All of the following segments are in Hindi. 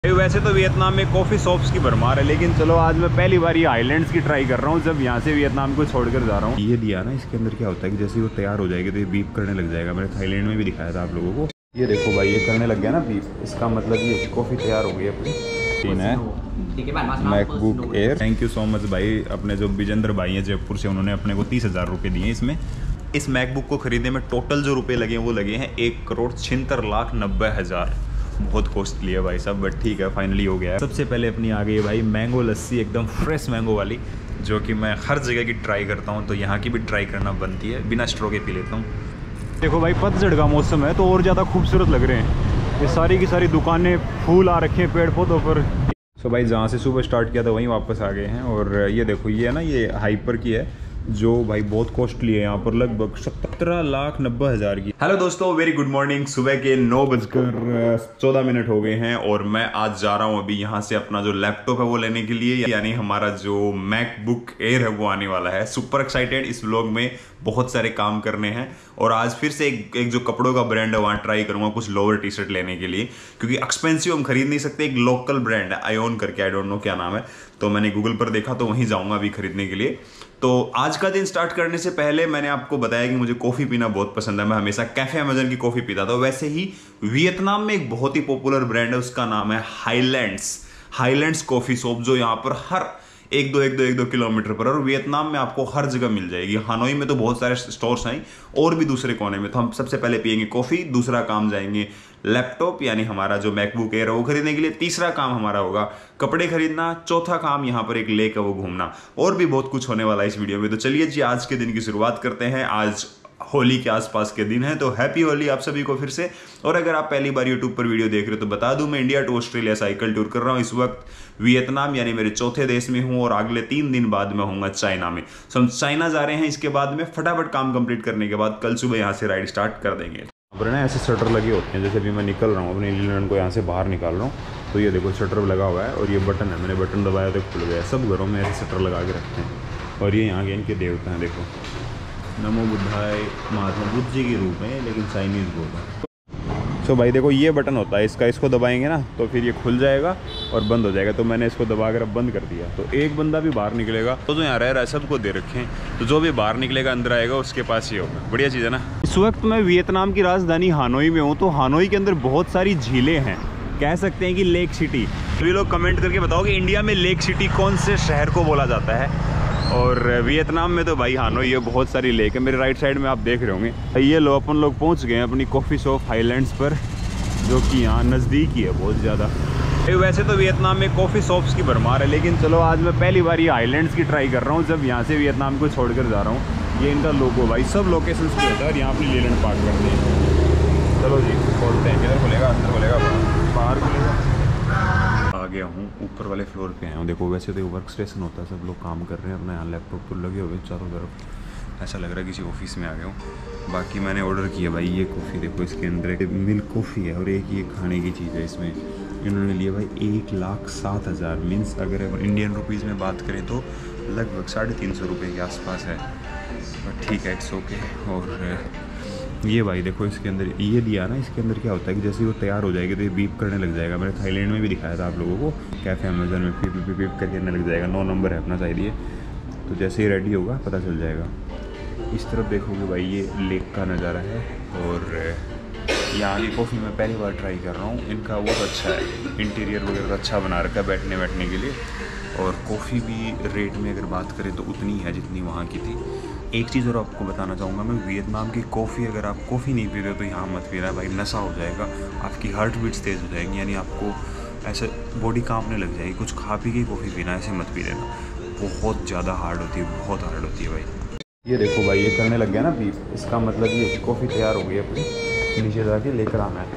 वैसे तो वियतनाम में कॉफ़ी शॉप्स की भरमार है, लेकिन चलो आज मैं पहली बार ये आइलैंड्स की ट्राई कर रहा हूँ जब यहाँ से वियतनाम को छोड़कर जा रहा हूँ। ये दिया ना, इसके अंदर क्या होता है कि जैसे वो तैयार हो जाएगी तो ये बीप करने लग जाएगा। मैंने थाईलैंड में भी दिखाया था आप लोगों को। ये देखो भाई, ये करने लग गया ना बीप, इसका मतलब ये कॉफ़ी तैयार हो गई अपनी। तीन है MacBook Air. Thank you so much भाई, अपने जो विजेंद्र भाई हैं जयपुर से, उन्होंने अपने को 30,000 रुपये दिए इसमें। इस मैकबुक को खरीदने में टोटल जो रुपए लगे हैं वो लगे हैं 1,76,90,000। बहुत कॉस्टली है भाई साहब, बट ठीक है फाइनली हो गया है। सबसे पहले अपनी आ गई है भाई मैंगो लस्सी, एकदम फ्रेश मैंगो वाली, जो कि मैं हर जगह की ट्राई करता हूँ, तो यहाँ की भी ट्राई करना बनती है। बिना स्ट्रॉ के पी लेता हूँ। देखो भाई, पतझड़ का मौसम है तो और ज़्यादा खूबसूरत लग रहे हैं। ये सारी की सारी दुकानें, फूल आ रखे हैं पेड़ पौधों पर। सो भाई, जहाँ से सुबह स्टार्ट किया था वहीं वापस आ गए हैं। और ये देखो, ये है ना, ये हाइपर की है जो भाई बहुत कॉस्टली है, यहाँ पर लगभग 17,90,000 की। हेलो दोस्तों, वेरी गुड मॉर्निंग। सुबह के 9:14 हो गए हैं और मैं आज जा रहा हूँ अभी यहाँ से अपना जो लैपटॉप है वो लेने के लिए, यानी हमारा जो मैकबुक एयर है वो आने वाला है। Super excited. इस व्लॉग में बहुत सारे काम करने हैं और आज फिर से एक जो कपड़ों का ब्रांड है वहाँ ट्राई करूँगा कुछ लोअर टी शर्ट लेने के लिए, क्योंकि एक्सपेंसिव हम खरीद नहीं सकते। एक लोकल ब्रांड है आयोन करके, आई डोंट नो क्या नाम है, तो मैंने गूगल पर देखा तो वहीं जाऊँगा अभी खरीदने के लिए। तो आज का दिन स्टार्ट करने से पहले मैंने आपको बताया कि मुझे कॉफ़ी पीना बहुत पसंद है। मैं हमेशा कैफे अमेजन की कॉफ़ी पीता था। वैसे ही वियतनाम में एक बहुत ही पॉपुलर ब्रांड है, उसका नाम है हाईलैंड्स कॉफ़ी शॉप, जो यहाँ पर हर एक दो किलोमीटर पर, और वियतनाम में आपको हर जगह मिल जाएगी। हानोई में तो बहुत सारे स्टोर्स हैं और भी दूसरे कोने में। तो हम सबसे पहले पियेंगे कॉफ़ी, दूसरा काम जाएंगे लैपटॉप यानी हमारा जो मैकबुक एयर है वो खरीदने के लिए, तीसरा काम हमारा होगा कपड़े खरीदना, चौथा काम यहाँ पर एक लेक है वो घूमना, और भी बहुत कुछ होने वाला है इस वीडियो में। तो चलिए जी, आज के दिन की शुरुआत करते हैं। आज होली के आसपास के दिन है, तो हैप्पी होली आप सभी को फिर से। और अगर आप पहली बार यूट्यूब पर वीडियो देख रहे हो तो बता दूं, मैं India to Australia cycle tour कर रहा हूं। इस वक्त वियतनाम यानी मेरे चौथे देश में हूं और अगले 3 दिन बाद मैं होऊंगा चाइना में। सो हम चाइना जा रहे हैं। इसके बाद में फटाफट काम कंप्लीट करने के बाद कल सुबह यहाँ से राइड स्टार्ट कर देंगे। पर ना ऐसे शटर लगे होते हैं, जैसे अभी मैं निकल रहा हूँ अपने इंग्लैंड को यहाँ से बाहर निकाल रहा हूँ, तो ये देखो शटर लगा हुआ है और ये बटन है, मैंने बटन दबाया तो खुल गया। सब घरों में ऐसे शटर लगा के रखते हैं। और ये यहाँ के इनके देवता हैं, देखो नमो बुद्धाय, महात्मा बुद्ध जी के रूप में, लेकिन चाइनीज़ बोल रहा है। सो भाई देखो, ये बटन होता है इसका, इसको दबाएंगे ना तो फिर ये खुल जाएगा और बंद हो जाएगा। तो मैंने इसको दबाकर अब बंद कर दिया, तो एक बंदा भी बाहर निकलेगा। तो जो यहाँ रह रहा है सबको दे रखे हैं, तो जो भी बाहर निकलेगा अंदर आएगा उसके पास ही होगा। बढ़िया चीज़ है ना। इस वक्त मैं वियतनाम की राजधानी हानोई में हूँ। तो हानोई के अंदर बहुत सारी झीलें हैं, कह सकते हैं कि लेक सिटी। सभी लोग कमेंट करके बताओ कि इंडिया में लेक सिटी कौन से शहर को बोला जाता है। और वियतनाम में तो भाई हानोई है, बहुत सारी लेक है। मेरे राइट साइड में आप देख रहे होंगे। ये लो अपन लोग पहुंच गए हैं अपनी कॉफ़ी शॉप हाईलैंड्स पर, जो कि यहाँ नज़दीक ही है बहुत ज़्यादा। वैसे तो वियतनाम में कॉफ़ी शॉप्स की भरमार है, लेकिन चलो आज मैं पहली बार ये आइलैंड्स की ट्राई कर रहा हूँ जब यहाँ से वियतनाम को छोड़कर जा रहा हूँ। ये इनका लोगो भाई, सब लोकेशन पे होता है और यहाँ अपनी लेलैंड पार्क करते हैं। चलो जी खोलते हैं। किधर खुलेगा? अंदर खुलेगा, बाहर खुलेगा। आ गया हूँ, ऊपर वाले फ्लोर पे आया हूँ। देखो वैसे तो ये वर्क स्टेशन होता है, सब लोग काम कर रहे हैं अपना, यहाँ लैपटॉप तो लगे हुए चारों तरफ। ऐसा लग रहा है किसी ऑफिस में आ गया हूँ। बाकी मैंने ऑर्डर किया भाई ये कॉफ़ी, देखो इसके अंदर एक मिल्क कॉफ़ी है और एक ये खाने की चीज़ है। इसमें इन्होंने लिया भाई 1,07,000, मीन्स अगर इंडियन रुपीज़ में बात करें तो लगभग 350 रुपये के आसपास है। बट ठीक है, इट्स ओके। और ये भाई देखो, इसके अंदर ये दिया ना, इसके अंदर क्या होता है कि जैसे वो तैयार हो जाएगी तो ये बीप करने लग जाएगा। मैंने थाईलैंड में भी दिखाया था आप लोगों को, कैफे अमेजन में बीप करने लग जाएगा। 9 नंबर है अपना शायद ये। तो जैसे ही रेडी होगा पता चल जाएगा। इस तरफ देखोगे भाई, ये लेक का नज़ारा है। और यहाँ की कॉफ़ी मैं पहली बार ट्राई कर रहा हूँ। इनका बहुत अच्छा है, इंटीरियर वगैरह अच्छा बना रखा है बैठने के लिए। और कॉफ़ी भी रेट में अगर बात करें तो उतनी है जितनी वहाँ की थी। एक चीज़ और आपको बताना चाहूँगा मैं, वियतनाम की कॉफ़ी, अगर आप कॉफ़ी नहीं पीते तो यहाँ मत पीना भाई, नशा हो जाएगा, आपकी हार्ट बीट्स तेज़ हो जाएंगी, यानी आपको ऐसे बॉडी कांपने लग जाएगी। कुछ खा पी के कॉफ़ी पीना, ऐसे मत पी लेना, बहुत ज़्यादा हार्ड होती है, बहुत हार्ड होती है भाई। ये देखो भाई, ये करने लग गया ना बीप, इसका मतलब ये कॉफ़ी तैयार हो गई अपनी, नीचे जाके लेकर आना है।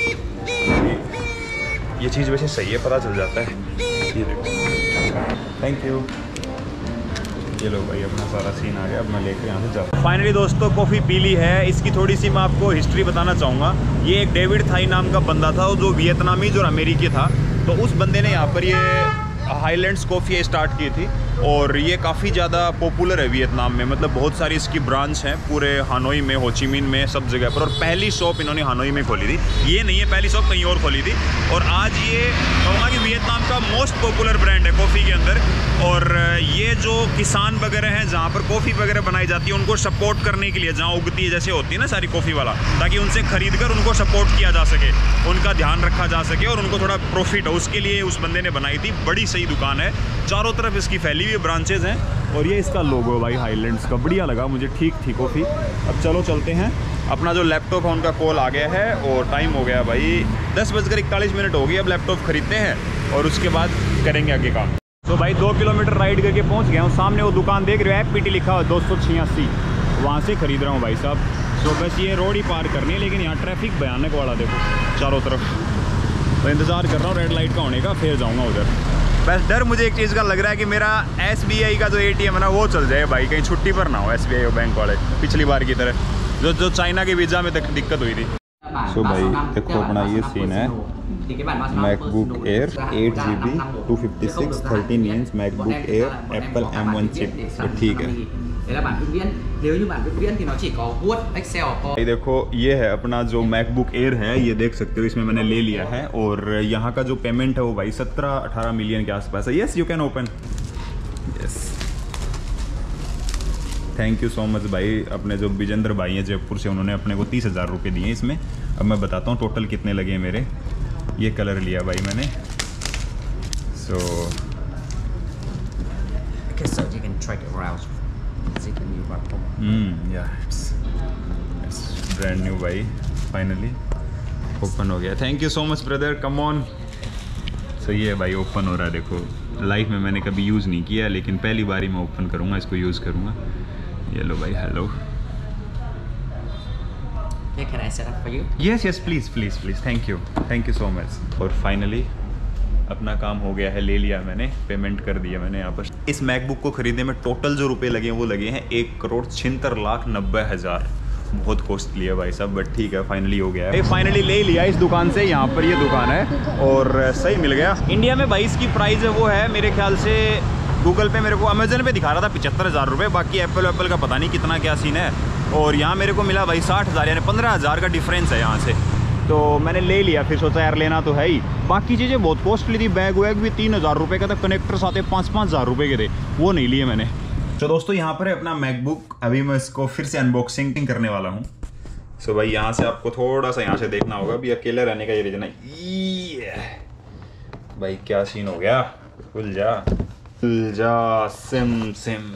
ये चीज़ वैसे सही है, पता चल जाता है। ये देखो, थैंक यू। ये लो भाई, अपना सारा सीन आ गया। अब मैं लेकर यहाँ से जाऊँ। फाइनली दोस्तों कॉफ़ी पी ली है। इसकी थोड़ी सी मैं आपको हिस्ट्री बताना चाहूँगा। ये एक डेविड थाई नाम का बंदा था जो वियतनामीज और अमेरिकी था। तो उस बंदे ने यहाँ पर ये हाईलैंड्स कॉफ़ी स्टार्ट की थी। और ये काफ़ी ज़्यादा पॉपुलर है वियतनाम में, मतलब बहुत सारी इसकी ब्रांच हैं पूरे हानोई में, होचिमिन में, सब जगह पर। और पहली शॉप इन्होंने हानोई में खोली थी, ये नहीं है पहली शॉप कहीं और खोली थी। और आज ये कहूँगा कि वियतनाम का मोस्ट पॉपुलर ब्रांड है कॉफ़ी के अंदर। और ये जो किसान वगैरह हैं जहाँ पर कॉफ़ी वगैरह बनाई जाती है उनको सपोर्ट करने के लिए, जहाँ उगती है जैसे होती है ना सारी कॉफ़ी वाला, ताकि उनसे खरीद कर उनको सपोर्ट किया जा सके, उनका ध्यान रखा जा सके और उनको थोड़ा प्रॉफिट हो, उसके लिए उस बंदे ने बनाई थी। बड़ी सही दुकान है, चारों तरफ इसकी फैली हुई ब्रांचेज हैं। और ये इसका लोगो है भाई हाईलैंड्स का, बढ़िया लगा मुझे, ठीक थी कॉफ़ी। अब चलो चलते हैं, अपना जो लैपटॉप है उनका कॉल आ गया है और टाइम हो गया भाई 10:41 हो गई। अब लैपटॉप खरीदते हैं और उसके बाद करेंगे आगे काम। तो भाई 2 किलोमीटर राइड करके पहुंच गया हूँ। सामने वो दुकान देख रहे हो, FPT लिखा हुआ 286, वहाँ से खरीद रहा हूँ भाई साहब। तो बस ये रोड ही पार करनी है, लेकिन यहाँ ट्रैफिक भयानक वाला देखो चारों तरफ। तो इंतज़ार कर रहा हूँ रेड लाइट का होने का, फिर जाऊँगा उधर। बस डर मुझे एक चीज़ का लग रहा है कि मेरा SBI का जो ATM है ना वो चल जाए भाई, कहीं छुट्टी पर ना हो SBI और बैंक वाले, पिछली बार की तरह जो चाइना के वीज़ा में दिक्कत हुई थी। सो भाई देखो अपना ये सीन है, MacBook Air 8GB 256 13 inch MacBook Air Apple M1 chip, तो ठीक है। ये देखो ये है अपना जो मैकबुक एयर है, ये देख सकते हो इसमें मैंने ले लिया है। और यहाँ का जो पेमेंट है वो भाई 17-18 मिलियन के आसपास है। Yes you can open, yes thank you so much भाई। अपने जो विजेंद्र भाई हैं जयपुर से, उन्होंने अपने को 30,000 रुपये दिए इसमें। अब मैं बताता हूँ टोटल कितने लगे मेरे। ये कलर लिया भाई मैंने, सो इट्स ब्रांड न्यू भाई, फाइनली ओपन हो गया। Thank you so much brother, come on. So ये भाई ओपन हो रहा है, देखो लाइफ में मैंने कभी यूज़ नहीं किया, लेकिन पहली बार ही मैं ओपन करूँगा, इसको यूज़ करूँगा। ये लो भाई, hello. Can I set up for you? Yes, please. Thank you so much। और फाइनली अपना काम हो गया है, ले लिया मैंने, पेमेंट कर दिया मैंने यहाँ पर। इस मैकबुक को खरीदने में टोटल जो रुपए लगे हैं वो लगे हैं 1,76,90,000। बहुत कॉस्टली है भाई साहब, बट ठीक है फाइनली हो गया है। फाइनली ले लिया इस दुकान से, यहाँ पर ये दुकान है और सही मिल गया। इंडिया में भाई इसकी प्राइस है वो है मेरे ख्याल से, गूगल पे मेरे को अमेजन पे दिखा रहा था 75,000 रुपये, बाकी एप्पल का पता नहीं कितना क्या सीन है। और यहाँ मेरे को मिला भाई 60,000, यानी 15,000 का डिफरेंस है यहाँ से। तो मैंने ले लिया, फिर सोचा यार लेना तो है ही। बाकी चीज़ें बहुत कॉस्टली थी, बैग वैग भी 3,000 रुपये का था, कनेक्टर्स आते 5,000 रुपये के थे, वो नहीं लिए मैंने। तो दोस्तों यहाँ पर है अपना मैकबुक, अभी मैं इसको फिर से अनबॉक्सिंग करने वाला हूँ। सो भाई यहाँ से आपको थोड़ा सा यहाँ से देखना होगा, अभी अकेले रहने का ये रीजन है। भाई क्या सीन हो गया, खुल जा सिम।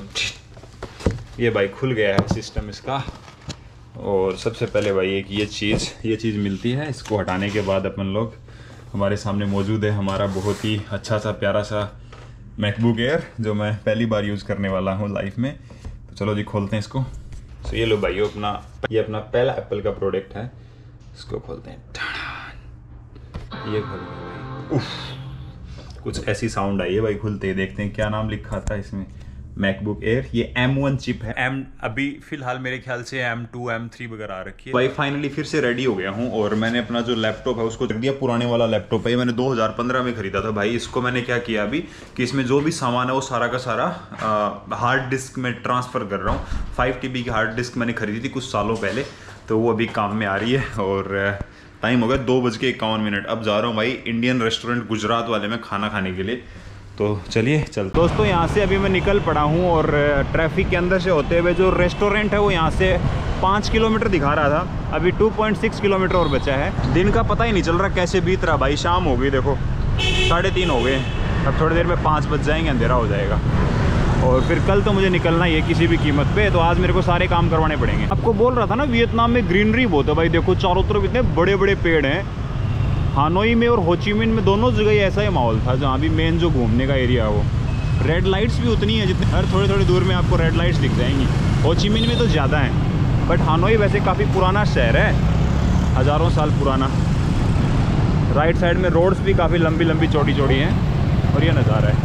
ये भाई खुल गया है सिस्टम इसका। और सबसे पहले भाई एक ये चीज़ मिलती है, इसको हटाने के बाद अपन लोग, हमारे सामने मौजूद है हमारा बहुत ही अच्छा सा प्यारा सा मैकबुक एयर, जो मैं पहली बार यूज़ करने वाला हूँ लाइफ में। तो चलो जी खोलते हैं इसको। तो ये लो भाई ये अपना पहला एप्पल का प्रोडक्ट है, इसको खोलते हैं। ये खोल भाई, उफ, कुछ ऐसी साउंड आई है भाई खुलते ही। देखते हैं क्या नाम लिखा था इसमें, मैकबुक एयर। ये M1 चिप है, अभी फिलहाल मेरे ख्याल से M2 M3 वगैरह आ रखी है। भाई फाइनली फिर से रेडी हो गया हूँ और मैंने अपना जो लैपटॉप है उसको रख दिया। पुराने वाला लैपटॉप है, ये मैंने 2015 में खरीदा था भाई। इसको मैंने क्या किया अभी कि इसमें जो भी सामान है वो सारा का सारा हार्ड डिस्क में ट्रांसफ़र कर रहा हूँ। 5 TB की हार्ड डिस्क मैंने खरीदी थी कुछ सालों पहले, तो वो अभी काम में आ रही है। और टाइम हो गया 2:51। अब जा रहा हूँ भाई इंडियन रेस्टोरेंट गुजरात वाले में खाना खाने के लिए। तो चलिए चलते। दोस्तों यहाँ से अभी मैं निकल पड़ा हूँ और ट्रैफिक के अंदर से होते हुए जो रेस्टोरेंट है वो यहाँ से 5 किलोमीटर दिखा रहा था, अभी 2.6 किलोमीटर और बचा है। दिन का पता ही नहीं चल रहा कैसे बीत रहा भाई। शाम हो गई, देखो 3:30 हो गए। अब थोड़ी देर में 5 बज जाएंगे, अंधेरा हो जाएगा। और फिर कल तो मुझे निकलना ही है किसी भी कीमत पे, तो आज मेरे को सारे काम करवाने पड़ेंगे। आपको बोल रहा था ना वियतनाम में ग्रीनरी बहुत है भाई, देखो चारों तरफ इतने बड़े बड़े पेड़ हैं। हानोई में और होचिमिन में दोनों जगह ऐसा ही माहौल था, जहाँ भी मेन जो घूमने का एरिया है वो। रेड लाइट्स भी उतनी है जितने, हर थोड़े थोड़ी दूर में आपको रेड लाइट्स दिख जाएंगी। होचिमिन में तो ज़्यादा हैं, बट हानोई वैसे काफ़ी पुराना शहर है, हज़ारों साल पुराना। राइट साइड में रोड्स भी काफ़ी लंबी लंबी चौड़ी चौड़ी हैं और ये नज़ारा है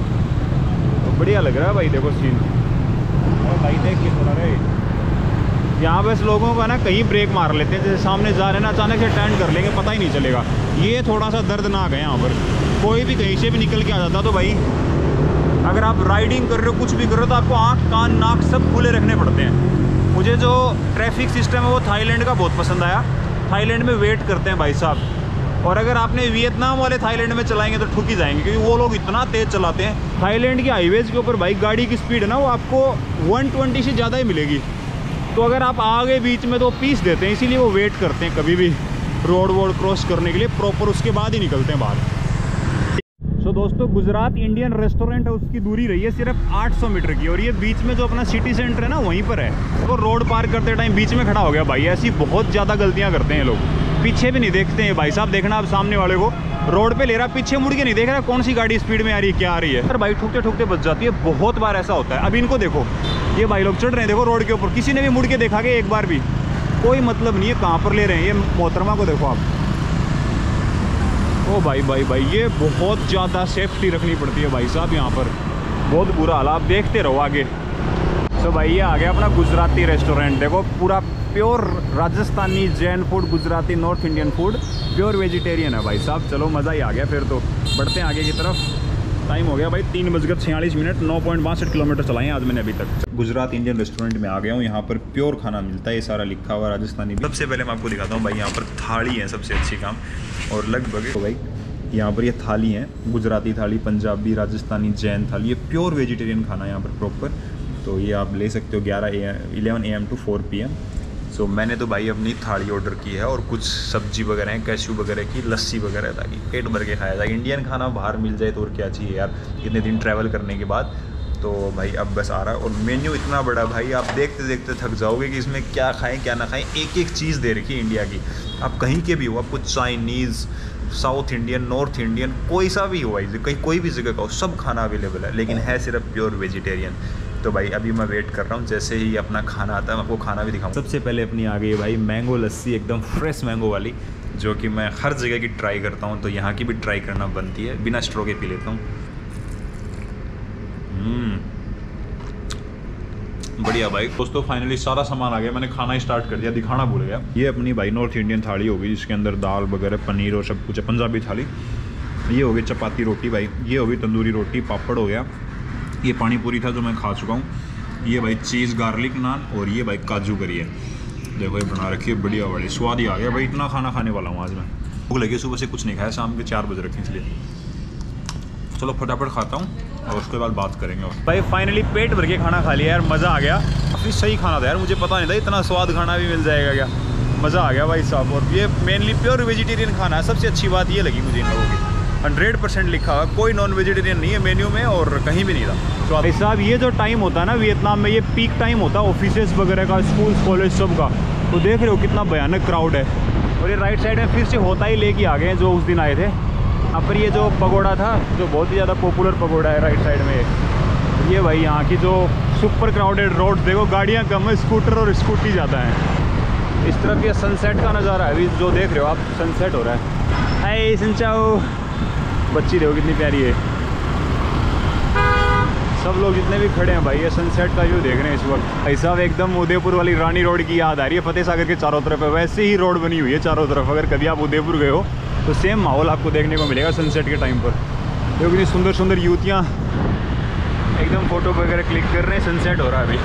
तो बढ़िया लग रहा है भाई। देखो सीन, और भाई देख के थोड़ा रहे यहाँ बस लोगों का ना कहीं ब्रेक मार लेते हैं, जैसे सामने जा रहे हैं ना, अचानक से टर्न कर लेंगे, पता ही नहीं चलेगा। ये थोड़ा सा दर्दनाक है यहाँ पर, कोई भी कहीं से भी निकल के आ जाता तो भाई अगर आप राइडिंग कर रहे हो, कुछ भी कर रहे हो, तो आपको आँख कान नाक सब खुले रखने पड़ते हैं। मुझे जो ट्रैफिक सिस्टम है वो थाईलैंड का बहुत पसंद आया। थाईलैंड में वेट करते हैं भाई साहब, और अगर आपने वियतनाम वाले थाईलैंड में चलाएंगे तो ठुक ही जाएंगे, क्योंकि वो लोग इतना तेज़ चलाते हैं। थाईलैंड के हाईवेज़ के ऊपर भाई गाड़ी की स्पीड है ना, वो आपको 120 से ज़्यादा ही मिलेगी। तो अगर आप आगे बीच में तो पीस देते हैं, इसीलिए वो वेट करते हैं कभी भी रोड वोड क्रॉस करने के लिए प्रॉपर, उसके बाद ही निकलते हैं बाहर। तो दोस्तों, गुजरात इंडियन रेस्टोरेंट है, उसकी दूरी रही है सिर्फ 800 मीटर की, और ये बीच में जो अपना सिटी सेंटर है ना वहीं पर है। तो रोड पार करते टाइम बीच में खड़ा हो गया भाई। ऐसी बहुत ज़्यादा गलतियाँ करते हैं लोग, पीछे भी नहीं देखते हैं भाई साहब। देखना आप सामने वाले को रोड पे ले रहा, पीछे मुड़ के नहीं देख रहा कौन सी गाड़ी स्पीड में आ रही है, क्या आ रही है। सर भाई ठुकते ठुकते बच जाती है, बहुत बार ऐसा होता है। अब इनको देखो, ये भाई लोग चढ़ रहे हैं देखो रोड के ऊपर, किसी ने भी मुड़ के देखा कि एक बार भी, कोई मतलब नहीं है कहाँ पर ले रहे हैं। ये मोहतरमा को देखो आप, ओ भाई भाई भाई, ये बहुत ज़्यादा सेफ्टी रखनी पड़ती है भाई साहब यहाँ पर, बहुत बुरा हाल। आप देखते रहो आगे। तो भाई ये आ गया अपना गुजराती रेस्टोरेंट, देखो पूरा pure Rajasthani Jain food, Gujarati north Indian food, pure vegetarian है भाई साहब। चलो मज़ा ही आ गया, फिर तो बढ़ते हैं आगे की तरफ। टाइम हो गया भाई 3:46, 9.62 किलोमीटर चलाए हैं आज मैंने अभी तक। गुजरात इंडियन रेस्टोरेंट में आ गया हूँ। यहाँ पर प्योर खाना मिलता है, ये सारा लिखा हुआ राजस्थानी। सबसे पहले मैं आपको दिखाता हूँ भाई, यहाँ पर थाली है सबसे अच्छी काम, और लगभग तो भाई यहाँ पर ये थाली है, गुजराती थाली, पंजाबी, राजस्थानी, जैन थाली, ये प्योर वेजिटेरियन खाना यहाँ पर प्रॉपर। तो ये आप ले सकते हो 11 AM to 4 PM। सो मैंने तो भाई अपनी थाली ऑर्डर की है, और कुछ सब्जी वगैरह है, कैश्यू वगैरह की, लस्सी वगैरह, ताकि पेट भर के खाया जाए। इंडियन खाना बाहर मिल जाए तो और क्या चाहिए यार, इतने दिन ट्रैवल करने के बाद। तो भाई अब बस आ रहा है, और मेन्यू इतना बड़ा भाई, आप देखते देखते थक जाओगे कि इसमें क्या खाएं क्या ना खाएं। एक एक चीज़ दे रखी है इंडिया की, आप कहीं के भी हो, आपको Chinese, south Indian, north Indian, कोई सा भी हो भाई, कहीं कोई भी जगह का हो, सब खाना अवेलेबल है, लेकिन है सिर्फ प्योर वेजिटेरियन। तो भाई अभी मैं वेट कर रहा हूँ, जैसे ही अपना खाना आता है मैं आपको खाना भी दिखाऊँ। सबसे पहले अपनी आ गई है भाई मैंगो लस्सी, एकदम फ्रेश मैंगो वाली, जो कि मैं हर जगह की ट्राई करता हूँ, तो यहाँ की भी ट्राई करना बनती है। बिना स्ट्रो के पी लेता हूँ। बढ़िया भाई। दोस्तों फाइनली सारा सामान आ गया, मैंने खाना स्टार्ट कर दिया, दिखाना भूल गया। ये अपनी भाई नॉर्थ इंडियन थाली होगी, जिसके अंदर दाल वगैरह, पनीर और सब कुछ है। पंजाबी थाली ये होगी, चपाती रोटी भाई, ये होगी तंदूरी रोटी, पापड़ हो गया, ये पानी पूरी था जो मैं खा चुका हूँ, ये भाई चीज़ गार्लिक नान, और ये भाई काजू करी है। देखो ये बना रखी है बढ़िया वाली, स्वाद ही आ गया भाई। इतना खाना खाने वाला हूँ आज मैं, भूख लगी, सुबह से कुछ नहीं खाया, शाम के 4 बजे रखे, इसलिए चलो फटाफट खाता हूँ और उसके बाद बात करेंगे। भाई फाइनली पेट भर के खाना खा लिया यार, मज़ा आ गया। काफ़ी सही खाना था यार, मुझे पता नहीं था इतना स्वाद खाना भी मिल जाएगा क्या। मज़ा आ गया भाई साहब। और ये मेनली प्योर वेजिटेरियन खाना है, सबसे अच्छी बात ये लगी मुझे इन लोगों की। 100% लिखा हुआ, कोई नॉन वेजिटेरियन नहीं है मेन्यू में, और कहीं भी नहीं था। तो भाई साहब ये जो टाइम होता है ना वियतनाम में, ये पीक टाइम होता है ऑफिसेस वगैरह का, स्कूल कॉलेज सब का। तो देख रहे हो कितना भयानक क्राउड है। और ये राइट साइड में फिर से होता ही लेके आ गए हैं जो उस दिन आए थे। यहाँ पर ये जो पगोड़ा था, जो बहुत ही ज़्यादा पॉपुलर पगोड़ा है राइट साइड में, ये भाई यहाँ की जो सुपर क्राउडेड रोड देखो, गाड़ियाँ कम है, स्कूटर और स्कूटी ज़्यादा है। इस तरफ ये सनसेट का नज़ारा है, अभी जो देख रहे हो आप, सनसेट हो रहा है। हाय सिंचाओ, बच्ची देखो कितनी प्यारी है। सब लोग जितने भी खड़े हैं भाई, ये सनसेट का व्यू देख रहे हैं इस वक्त। भाई साहब एकदम उदयपुर वाली रानी रोड की याद आ रही है, फतेह सागर के चारों तरफ है, वैसे ही रोड बनी हुई है चारों तरफ। अगर कभी आप उदयपुर गए हो तो सेम माहौल आपको देखने को मिलेगा सनसेट के टाइम पर। देखो कितनी सुंदर सुंदर युवतियाँ एकदम फ़ोटो वगैरह क्लिक कर रहे हैं, सनसेट हो रहा है अभी।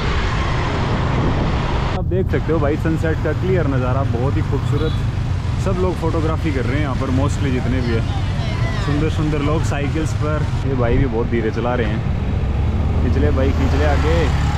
आप देख सकते हो भाई सनसेट का क्लियर नज़ारा, बहुत ही खूबसूरत। सब लोग फोटोग्राफी कर रहे हैं यहाँ पर, मोस्टली जितने भी है। सुंदर सुंदर लोग साइकिल्स पर, ये भाई भी बहुत धीरे चला रहे हैं। खींच ले भाई, खींच ले आगे।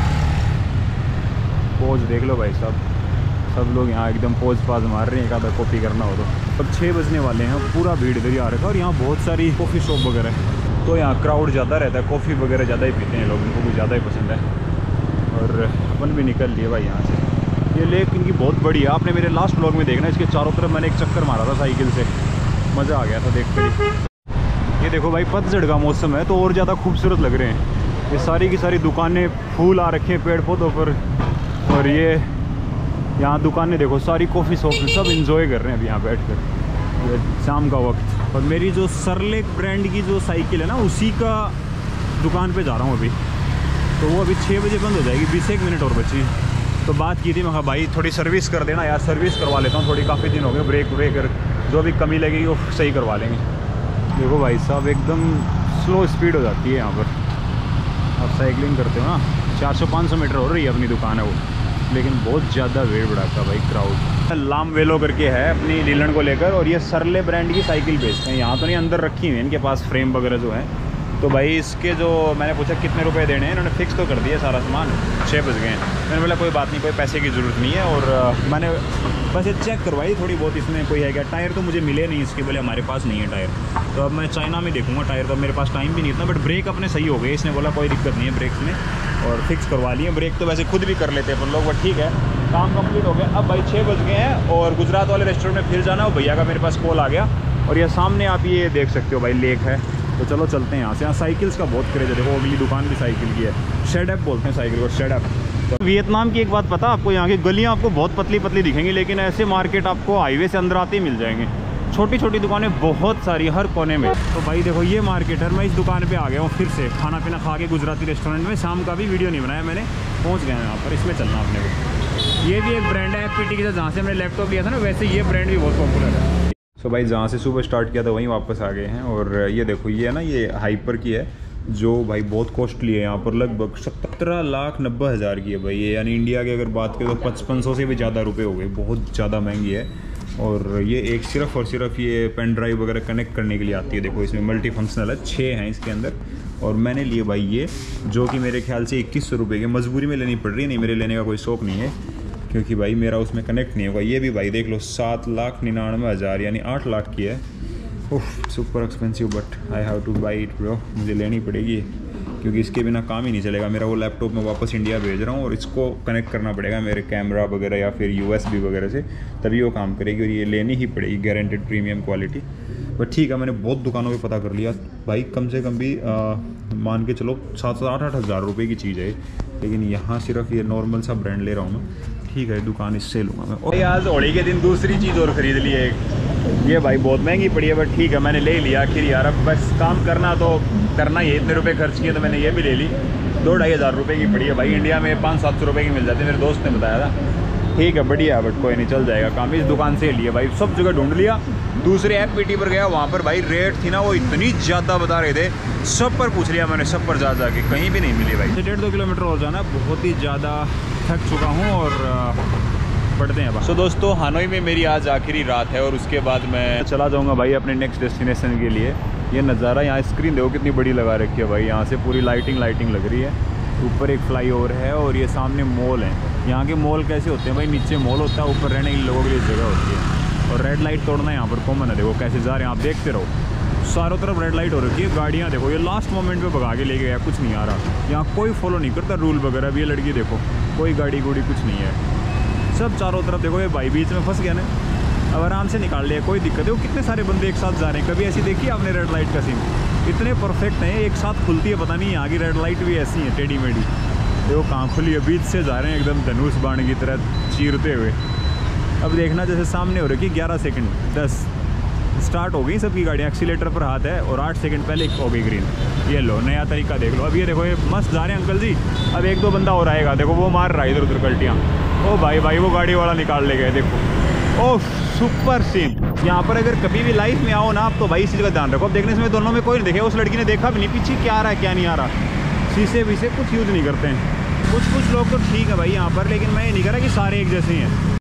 पोज देख लो भाई साहब, सब लोग यहाँ एकदम पोज पाज मार रहे हैं, एक आधा कॉपी करना हो तो। अब 6 बजने वाले हैं, पूरा भीड़ इधर ही आ रखा है, और यहाँ बहुत सारी कॉफ़ी शॉप वगैरह है, तो यहाँ क्राउड ज़्यादा रहता है। कॉफ़ी वगैरह ज़्यादा ही पीते हैं लोग, इनको कुछ ज़्यादा ही पसंद है। और अपन भी निकल लिए भाई यहाँ से। ये लेक इनकी बहुत बड़ी है, आपने मेरे लास्ट ब्लॉग में देखना, इसके चारों तरफ मैंने एक चक्कर मारा था साइकिल से, मज़ा आ गया था देख कर। ये देखो भाई पतझड़ का मौसम है तो और ज़्यादा खूबसूरत लग रहे हैं। ये सारी की सारी दुकानें, फूल आ रखे हैं पेड़ पौधों पर, और ये यहाँ दुकानें देखो सारी कॉफ़ी शॉप, सब इंजॉय कर रहे हैं अभी यहाँ बैठ कर, शाम का वक्त। और मेरी जो सरलेक ब्रांड की जो साइकिल है ना, उसी का दुकान पे जा रहा हूँ अभी, तो वो अभी 6 बजे बंद हो जाएगी, 21 मिनट और बची हैं। तो बात की थी, मैं कहा भाई थोड़ी सर्विस कर देना यार, सर्विस करवा लेता हूँ थोड़ी, काफ़ी दिन हो गए, ब्रेक ब्रेकर जो भी कमी लगेगी वो सही करवा लेंगे। देखो भाई साहब एकदम स्लो स्पीड हो जाती है यहाँ पर, अब साइकिलिंग करते हो ना, 400-500 मीटर हो रही है अपनी दुकान है वो, लेकिन बहुत ज़्यादा भीड़ भड़ाका भाई, क्राउड। लाम वेलो करके है अपनी डीलर को लेकर, और ये सरले ब्रांड की साइकिल बेचते हैं। यहाँ तो नहीं, अंदर रखी हुई है इनके पास फ्रेम वगैरह जो है। तो भाई इसके जो मैंने पूछा कितने रुपए देने हैं, इन्होंने फिक्स तो कर दिया सारा सामान। 6 बज गए हैं। मैंने बोला कोई बात नहीं, कोई पैसे की ज़रूरत नहीं है। और मैंने बस ये चेक करवाई थोड़ी बहुत, इसमें कोई है क्या। टायर तो मुझे मिले नहीं इसके, बोले हमारे पास नहीं है टायर, तो अब मैं चाइना में देखूँगा टायर। तो मेरे पास टाइम भी नहीं इतना, बट ब्रेक अपने सही हो गए। इसने बोला कोई दिक्कत नहीं है ब्रेक्स में, और फिक्स करवा लिए। ब्रेक तो वैसे खुद भी कर लेते हैं अपन लोग, बट ठीक है, काम कंप्लीट हो गया। अब भाई 6 बज गए हैं और गुजरात वाले रेस्टोरेंट में फिर जाना है। भैया का मेरे पास कॉल आ गया, और ये सामने आप ये देख सकते हो भाई लेक है। तो चलो चलते हैं यहाँ से। यहाँ साइकिल्स का बहुत क्रेज है, देखो अगली दुकान भी साइकिल की है। शेडअप बोलते हैं साइकिल को, शेडअप। तो वियतनाम की एक बात पता आपको, यहाँ की गलियाँ आपको बहुत पतली पतली दिखेंगी, लेकिन ऐसे मार्केट आपको हाईवे से अंदर आते ही मिल जाएंगे। छोटी छोटी दुकानें बहुत सारी हर कोने में। तो भाई देखो ये मार्केट है, मैं इस दुकान पे आ गया हूँ फिर से खाना पीना खा के गुजराती रेस्टोरेंट में। शाम का भी वीडियो नहीं बनाया मैंने, पहुँच गया यहाँ पर। इसमें चलना अपने को। ये भी एक ब्रांड है FPT के, जहाँ से मैंने लैपटॉप लिया था ना, वैसे ये ब्रांड भी बहुत पॉपुलर है। सो भाई जहाँ से सुबह स्टार्ट किया था वहीं वापस आ गए हैं। और ये देखो ये है ना, ये हाइपर की है, जो भाई बहुत कॉस्टली है। यहाँ पर लगभग 17,90,000 की है भाई ये, यानी इंडिया की अगर बात करें तो 5500 से भी ज़्यादा रुपए हो गए। बहुत ज़्यादा महंगी है। और ये एक सिर्फ और सिर्फ ये पेन ड्राइव वगैरह कनेक्ट करने के लिए आती है। देखो इसमें मल्टी फंक्शनल है, 6 हैं इसके अंदर। और मैंने लिए भाई ये, जो कि मेरे ख्याल से 2100 रुपये की मजबूरी में लेनी पड़ रही है। नहीं मेरे लेने का कोई शौक नहीं है, क्योंकि भाई मेरा उसमें कनेक्ट नहीं होगा। ये भी भाई देख लो 7,99,000 यानी 8 लाख की है। उफ, super expensive, but I have to buy it bro. मुझे लेनी पड़ेगी, क्योंकि इसके बिना काम ही नहीं चलेगा मेरा। वो लैपटॉप मैं वापस इंडिया भेज रहा हूँ, और इसको कनेक्ट करना पड़ेगा मेरे कैमरा वगैरह या फिर USB वगैरह से, तभी वो काम करेगी। और ये लेनी ही पड़ेगी, गारंटेड प्रीमियम क्वालिटी। बट ठीक है, मैंने बहुत दुकानों पे पता कर लिया भाई, कम से कम भी मान के चलो 7,000-8,000 हज़ार रुपये की चीज़ है। लेकिन यहाँ सिर्फ ये नॉर्मल सा ब्रांड ले रहा हूँ मैं। ठीक है, दुकान इससे लूँगा मैं। और आज होली के दिन दूसरी चीज़ और ख़रीद ली है एक। ये भाई बहुत महंगी पड़ी है, बट ठीक है मैंने ले लिया आखिर यार। अब बस काम करना तो करना ही है, इतने रुपए खर्च किए तो मैंने ये भी ले ली। 2-2.5 हज़ार रुपये की पड़ी है भाई। इंडिया में 500-700 रुपये की मिल जाती है, मेरे दोस्त ने बताया था। ठीक है बढ़िया, बट कोई नहीं, चल जाएगा काम। इस दुकान से लिए भाई, सब जगह ढूंढ लिया। दूसरे FPT पर गया, वहाँ पर भाई रेट थी ना वो इतनी ज़्यादा बता रहे थे। सब पर पूछ लिया मैंने, सब पर जा के कहीं भी नहीं मिली भाई। 1.5-2 किलोमीटर और जाना, बहुत ही ज़्यादा थक चुका हूँ और बढ़ते हैं। सो दोस्तों, हानोई में मेरी आज आखिरी रात है, और उसके बाद मैं चला जाऊँगा भाई अपने नेक्स्ट डेस्टिनेशन के लिए। ये नज़ारा यहाँ स्क्रीन देखो कितनी बड़ी लगा रखी है भाई, यहाँ से पूरी लाइटिंग लग रही है। ऊपर एक फ्लाईओवर है, और ये सामने मॉल है। यहाँ के मॉल कैसे होते हैं भाई, नीचे मॉल होता है, ऊपर रहने के लोगों के लिए जगह होती है। और रेड लाइट तोड़ना यहाँ पर कॉमन है। देखो कैसे जा रहे हैं आप, देखते रहो, चारों तरफ रेड लाइट हो रखी है। गाड़ियाँ देखो, ये लास्ट मोमेंट पे भगा के ले गया, कुछ नहीं आ रहा। यहाँ कोई फॉलो नहीं करता रूल वगैरह भी। ये लड़की देखो, कोई गाड़ी गुड़ी कुछ नहीं है, सब चारों तरफ देखो। ये भाई बीच में फंस गया ना, अब आराम से निकाल लिया, कोई दिक्कत है। वो कितने सारे बंदे एक साथ जा रहे हैं, कभी ऐसी देखी आपने रेड लाइट का सीन? इतने परफेक्ट है, एक साथ खुलती है। पता नहीं यहाँ की रेड लाइट भी ऐसी है, टेढ़ी मेढ़ी। देखो कहाँ खुली है, बीच से जा रहे हैं एकदम धनुष बाण की तरह चीरते हुए। अब देखना जैसे सामने हो रही है 11 सेकंड 10 स्टार्ट हो गई सबकी गाड़ियाँ। एक्सीलेटर पर हाथ है, और 8 सेकंड पहले हो गई ग्रीन। ये लो नया तरीका देख लो। अब ये देखो, ये मस्त जा रहे हैं अंकल जी। अब 1-2 बंदा और आएगा, देखो वो मार रहा है इधर उधर कल्टियाँ। ओ भाई वो गाड़ी वाला निकाल ले गए, देखो। Oh super scene. यहाँ पर अगर कभी भी लाइफ में आओ ना आप, तो भाई इसी जगह ध्यान रखो। अब देखने से दोनों में कोई नहीं देखे, उस लड़की ने देखा भी नहीं पीछे क्या आ रहा है क्या नहीं आ रहा। शीशे वीसे कुछ यूज़ नहीं करते हैं। कुछ लोग तो ठीक है भाई यहाँ पर, लेकिन मैं ये नहीं कह रहा कि सारे एक जैसे ही हैं।